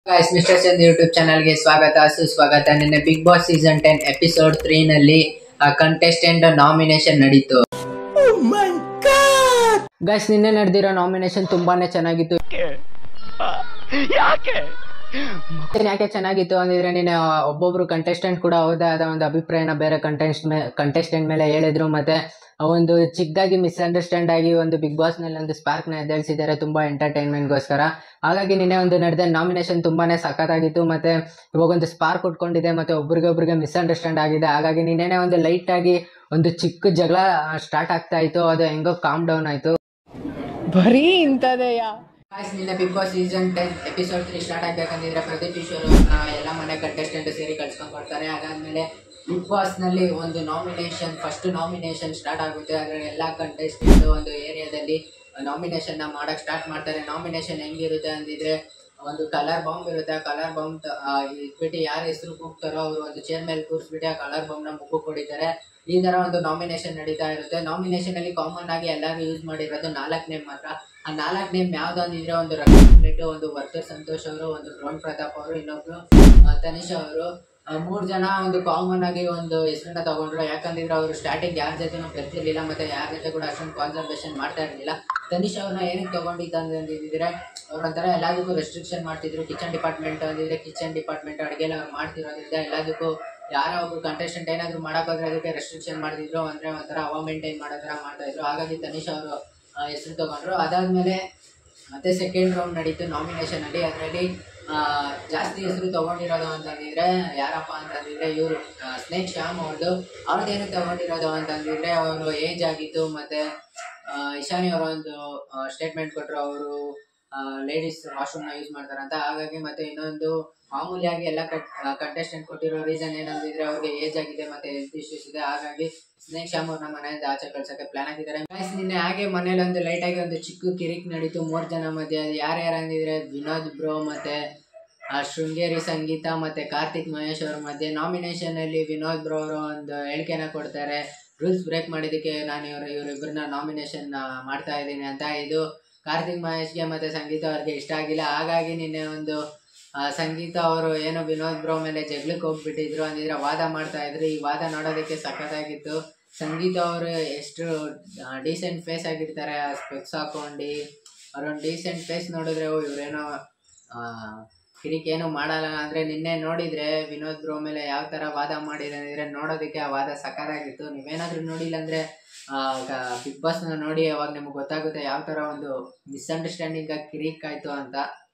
Guys mister Chand YouTube channel ಗೆ ಸ್ವಾಗತ ಸುಸ್ವಾಗತ. ನಿನ್ನೆ ಬಿಗ್ ಬಾಸ್ ಸೀಸನ್ 10 ಎಪಿಸೋಡ್ 3 ನಲ್ಲಿ ಕಂಟೆಸ್ಟೆಂಟ್ ನಾಮಿನೇಷನ್ ನಡೀತು. ಗೈಸ್ ನಿನ್ನೆ ನಡೆದಿರೋ ನಾಮಿನೇಷನ್ ತುಂಬಾನೇ ಚೆನ್ನಾಗಿತ್ತು. ಯಾಕೆ ಚೆನ್ನಾಗಿತ್ತು ಅಂದಿದ್ರೆ ನಿನ್ನೆ ಒಬ್ಬೊಬ್ರು ಕಂಟೆಸ್ಟೆಂಟ್ ಕೂಡ ಅವ್ರದಾದ ಒಂದು ಅಭಿಪ್ರಾಯನ ಬೇರೆ ಕಂಟೆಸ್ಟೆಂಟ್ ಮೇಲೆ ಹೇಳಿದ್ರು. ಮತ್ತೆ ಒಂದು ಚಿಕ್ಕದಾಗಿ ಮಿಸ್ಅಂಡರ್ಸ್ಟ್ಯಾಂಡ್ ಆಗಿ ಒಂದು ಬಿಗ್ ಬಾಸ್ ನಲ್ಲಿ ಒಂದು ಸ್ಪಾರ್ಕ್ ನ ಎದ್ದೇಳಿಸಿದ್ದಾರೆ ತುಂಬಾ ಎಂಟರ್ಟೈನ್ಮೆಂಟ್ಗೋಸ್ಕರ. ಹಾಗಾಗಿ ನಿನ್ನೆ ಒಂದು ನಡೆದ ನಾಮಿನೇಷನ್ ತುಂಬಾನೇ ಸಖತ್ತಾಗಿತ್ತು. ಮತ್ತೆ ಇವಾಗ ಒಂದು ಸ್ಪಾರ್ಕ್ ಉಟ್ಕೊಂಡಿದೆ, ಮತ್ತೆ ಒಬ್ರಿಗೆ ಮಿಸ್ಅಂಡರ್ಸ್ಟ್ಯಾಂಡ್ ಆಗಿದೆ. ಹಾಗಾಗಿ ನಿನ್ನೆ ಒಂದು ಲೈಟ್ ಆಗಿ ಒಂದು ಚಿಕ್ಕ ಜಗಳ ಸ್ಟಾರ್ಟ್ ಆಗ್ತಾ ಇತ್ತು, ಅದು ಹೆಂಗೋ ಕಾಮ್ ಡೌನ್ ಆಯ್ತು. ಬರೀ ಇಂಥದೆಯಾ ನಿನ್ನೆ Bigg Boss season 10 episode 3 start ಆಗ್ಬೇಕಂದಿದ್ರೆ ಪ್ರದೀಪ್ ಈಶ್ವರ್ ಎಲ್ಲ ಮನೆ ಕಂಟೆಸ್ಟೆಂಟ್ ಸೇರಿ ಕಳ್ಸ್ಕೊಂಡ್ ಕೊಡ್ತಾರೆ. ಅದಾದ್ಮೇಲೆ ಬಿಗ್ ಬಾಸ್ ನಲ್ಲಿ ಒಂದು ಫಸ್ಟ್ ನಾಮಿನೇಷನ್ ಸ್ಟಾರ್ಟ್ ಆಗುತ್ತೆ. ಅದರಲ್ಲಿ ಎಲ್ಲ ಕಂಟೆಸ್ಟೆಂಟ್ ಒಂದು ಏರಿಯಾದಲ್ಲಿ ನಾಮಿನೇಷನ್ ಮಾಡಕ್ ಸ್ಟಾರ್ಟ್ ಮಾಡ್ತಾರೆ. ನಾಮಿನೇಷನ್ ಹೆಂಗಿರುತ್ತೆ ಅಂದಿದ್ರೆ ಒಂದು ಕಲರ್ ಬಾಂಬ್ ಇರುತ್ತೆ. ಆ ಕಲರ್ ಬಾಂಬ್ ಇಟ್ಬಿಟ್ಟು ಯಾರ ಹೆಸರು ಕೂಗ್ತಾರೋ ಅವರು ಒಂದು ಚೇರ್ ಮೇಲೆ ಕೂರಿಸ್ಬಿಟ್ಟು ಆ ಕಲರ್ ಬಾಂಬ್ ನ ಮುಖ ಹೊಡಿತಾರೆ. ಈ ತರ ಒಂದು ನಾಮಿನೇಷನ್ ನಡೀತಾ ಇರುತ್ತೆ. ನಾಮಿನೇಷನ್ ಅಲ್ಲಿ ಕಾಮನ್ ಆಗಿ ಎಲ್ಲರೂ ಯೂಸ್ ಮಾಡಿರೋದು 4 ನೇಮ್ ಮಾತ್ರ. ಆ 4 ನೇಮ್ ಯಾವ್ದು ಅಂದಿದ್ರೆ ಒಂದು ರಕ್ಷಿತ್, ಒಂದು ವರ್ತೂರ್ ಸಂತೋಷ್ ಅವರು, ಒಂದು ಡ್ರೋನ್ ಪ್ರತಾಪ್ ಅವರು, ಇನ್ನೊಬ್ರು ತನಿಷ್ ಅವರು. 3 ಜನ ಒಂದು ಕಾಮನ್ ಆಗಿ ಒಂದು ಹೆಸರನ್ನ ತಗೊಂಡ್ರು. ಯಾಕಂದ್ರೆ ಅವರು ಸ್ಟಾರ್ಟಿಂಗ್ ಯಾರ ಜೊತೆನೂ ಬೆರ್ತಿರ್ಲಿಲ್ಲ, ಮತ್ತೆ ಯಾರ ಜೊತೆ ಕೂಡ ಅಷ್ಟೊಂದು ಕಾನ್ಸಂಟ್ರೇಷನ್ ಮಾಡ್ತಾ ಇರಲಿಲ್ಲ. ತನಿಷ್ ಅವ್ರನ್ನ ಏನಕ್ಕೆ ತಗೊಂಡಿದ್ದಂದಿದ್ರೆ ಅವ್ರೊಂಥರ ಎಲ್ಲದಕ್ಕೂ ರೆಸ್ಟ್ರಿಕ್ಷನ್ ಮಾಡ್ತಿದ್ರು. ಕಿಚನ್ ಡಿಪಾರ್ಟ್ಮೆಂಟ್ ಅಂದಿದ್ರೆ ಕಿಚನ್ ಡಿಪಾರ್ಟ್ಮೆಂಟ್ ಅಡುಗೆಲ್ಲ ಅವ್ರು ಮಾಡ್ತಿರೋದ್ರಿಂದ ಎಲ್ಲದಕ್ಕೂ ಯಾರೋ ಒಬ್ರು ಕಂಟೆಸ್ಟೆಂಟ್ ಏನಾದ್ರು ಮಾಡೋಕ್ಕೋದ್ರೆ ಅದಕ್ಕೆ ರೆಸ್ಟ್ರಿಕ್ಷನ್ ಮಾಡ್ತಿದ್ರು. ಅಂದ್ರೆ ಒಂಥರ ಅವ ಮೇಂಟೈನ್ ಮಾಡೋ ಥರ ಮಾಡ್ತಾ ಇದ್ರು. ಹಾಗಾಗಿ ತನಿಷ್ ಅವರು ಹೆಸರು ತಗೊಂಡ್ರು. ಅದಾದ್ಮೇಲೆ ಮತ್ತೆ ಸೆಕೆಂಡ್ ರೌಂಡ್ ನಡೀತು ನಾಮಿನೇಷನ್ ಅಲ್ಲಿ. ಅದರಲ್ಲಿ ಜಾಸ್ತಿ ಹೆಸರು ತಗೊಂಡಿರೋದು ಅಂತಂದಿದ್ರೆ ಯಾರಪ್ಪ ಅಂತಂದಿದ್ರೆ ಇವರು ಸ್ನೇಕ್ ಶ್ಯಾಮ್ ಅವ್ರದ್ದೇನು ತಗೊಂಡಿರೋದು ಅಂತಂದಿದ್ರೆ ಅವರು ಏಜ್ ಆಗಿತ್ತು. ಮತ್ತೆ ಇಶಾನಿ ಅವರ ಒಂದು ಸ್ಟೇಟ್ಮೆಂಟ್ ಕೊಟ್ಟರು, ಅವರು ಲೇಡೀಸ್ ವಾಶ್ರೂಮ್ನ ಯೂಸ್ ಮಾಡ್ತಾರಂತ. ಹಾಗಾಗಿ ಮತ್ತೆ ಇನ್ನೊಂದು ಮಾಮೂಲಿಯಾಗಿ ಎಲ್ಲ ಕಂಟೆಸ್ಟೆಂಟ್ ಕೊಟ್ಟಿರೋ ರೀಸನ್ ಏನಂದಿದ್ರೆ ಅವ್ರಿಗೆ ಏಜ್ ಆಗಿದೆ ಮತ್ತೆ ಹೆಲ್ತ್ ಇಶ್ಯೂಸ್ ಇದೆ. ಹಾಗಾಗಿ ಸ್ನೇಕ್ ಶ್ಯಾಮ್ ಅವ್ರನ್ನ ಮನೆಯಿಂದ ಆಚೆ ಕಳ್ಸಕ್ಕೆ ಪ್ಲಾನ್ ಹಾಕಿದ್ದಾರೆ. ನಿನ್ನೆ ಹಾಗೆ ಮನೇಲಿ ಒಂದು ಲೈಟ್ ಆಗಿ ಒಂದು ಚಿಕ್ಕ ಕಿರಿಕ್ ನಡೀತು 3 ಜನ ಮಧ್ಯೆ. ಯಾರ್ಯಾರು ಅಂದಿದ್ರೆ ವಿನೋದ್ ಬ್ರೋ ಮತ್ತೆ ಶೃಂಗೇರಿ ಸಂಗೀತ ಮತ್ತೆ ಕಾರ್ತಿಕ್ ಮಹೇಶ್ ಅವ್ರ ಮಧ್ಯೆ. ನಾಮಿನೇಷನ್ ಅಲ್ಲಿ ವಿನೋದ್ ಬ್ರೋ ಅವರು ಒಂದು ಹೇಳಿಕೆನ ಕೊಡ್ತಾರೆ, ರೂಲ್ಸ್ ಬ್ರೇಕ್ ಮಾಡಿದ್ದಕ್ಕೆ ನಾನು ಇವರಿಬ್ಬರನ್ನ ನಾಮಿನೇಷನ್ ಮಾಡ್ತಾ ಇದ್ದೀನಿ ಅಂತ. ಇದು ಕಾರ್ತಿಕ್ ಮಹೇಶ್ಗೆ ಮತ್ತೆ ಸಂಗೀತ ಅವ್ರಿಗೆ ಇಷ್ಟ ಆಗಿಲ್ಲ. ಹಾಗಾಗಿ ನಿನ್ನೆ ಒಂದು ಸಂಗೀತ ಅವರು ಏನು ವಿನೋದ್ ಬ್ರೋ ಮೇಲೆ ಜಗಳಕ್ಕೆ ಹೋಗ್ಬಿಟ್ಟಿದ್ರು ಅಂದಿದ್ರೆ ವಾದ ಮಾಡ್ತಾ ಇದ್ರು. ಈ ವಾದ ನೋಡೋದಕ್ಕೆ ಸಖತ್ತಾಗಿತ್ತು. ಸಂಗೀತ ಅವರು ಎಷ್ಟು ಡೀಸೆಂಟ್ ಫೇಸ್ ಆಗಿರ್ತಾರೆ, ಸ್ಪೆಕ್ಸ್ ಹಾಕೊಂಡು ಅವ್ರೊಂದು ಡೀಸೆಂಟ್ ಫೇಸ್ ನೋಡಿದ್ರೆ ಇವ್ರೇನೋ ಕಿರಿಕೇನು ಮಾಡಲ್ಲ. ಅಂದ್ರೆ ನಿನ್ನೆ ನೋಡಿದ್ರೆ ವಿನೋದ್ ಬ್ರೋ ಮೇಲೆ ಯಾವ ತರ ವಾದ ಮಾಡಿದ್ರೆ ನೋಡೋದಕ್ಕೆ ಆ ವಾದ ಸಖತ್ತಾಗಿತ್ತು. ನೀವೇನಾದ್ರೂ ನೋಡಿಲ್ಲ ಅಂದ್ರೆ ಬಿಗ್ ಬಾಸ್ ನೋಡಿ ಅವಾಗ ನಿಮ್ಗೆ ಗೊತ್ತಾಗುತ್ತೆ ಯಾವ ತರ ಒಂದು ಮಿಸ್ಅಂಡರ್ಸ್ಟ್ಯಾಂಡಿಂಗ್ ಕಿರಿಕ್ ಆಯ್ತು ಅಂತ.